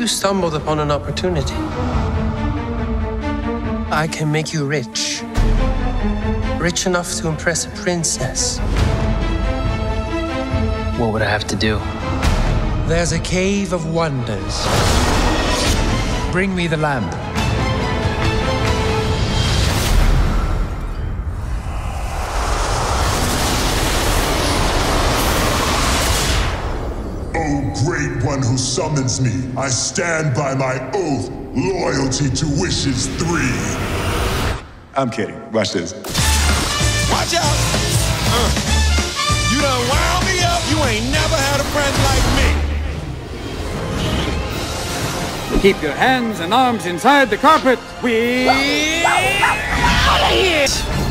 stumbled upon an opportunity. I can make you rich. Rich enough to impress a princess. What would I have to do? There's a cave of wonders. Bring me the lamp. O great one who summons me, I stand by my oath, loyalty to wishes 3. I'm kidding. Watch this. Watch out! You done wound me up. You ain't never had a friend like me. Keep your hands and arms inside the carpet. We out of here.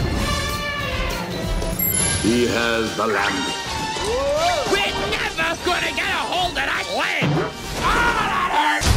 He has the lamp. We're never gonna get a hold of that lamp! Oh, that hurts!